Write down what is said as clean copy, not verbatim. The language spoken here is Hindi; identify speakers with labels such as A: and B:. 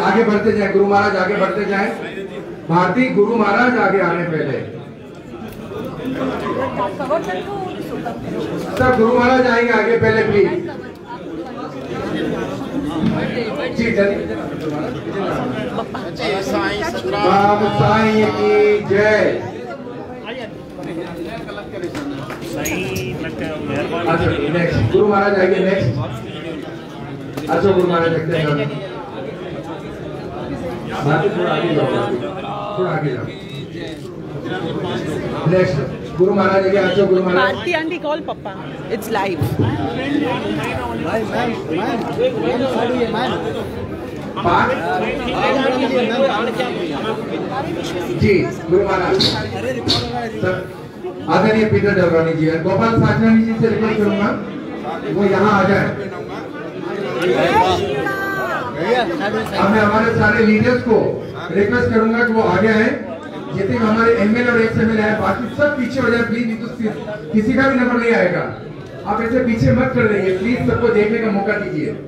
A: आगे बढ़ते जाए, गुरु महाराज आगे बढ़ते जाए। भारती गुरु महाराज आगे आने पहले सब गुरु महाराज आएंगे आगे पहले प्लीज। जी बाबा साईं की जय। अच्छा नेक्स्ट गुरु महाराज आएंगे नेक्स्ट। अच्छा गुरु महाराज देखते हैं, थोड़ा आगे जाओ, थोड़ा आगे जाओ। नेक्स्ट गुरु महाराज आगे। अच्छा Guru Maharaj
B: Bharti aunty call Papa. It's live.
A: जी गुरु महाराज आदरणीय पीटर डलवानी जी और गोपाल साजनानी जी से रिक्वेस्ट करूंगा वो यहाँ आ जाए। अब मैं हमारे सारे लीडर्स को रिक्वेस्ट करूंगा कि वो आगे आए। जितने हमारे एमएलए और एक्सएमएलए है बाकी सब पीछे हो जाए प्लीज, नहीं तो किसी का भी नंबर नहीं आएगा। आप ऐसे पीछे मत कर देंगे प्लीज, सबको देखने का मौका दीजिए।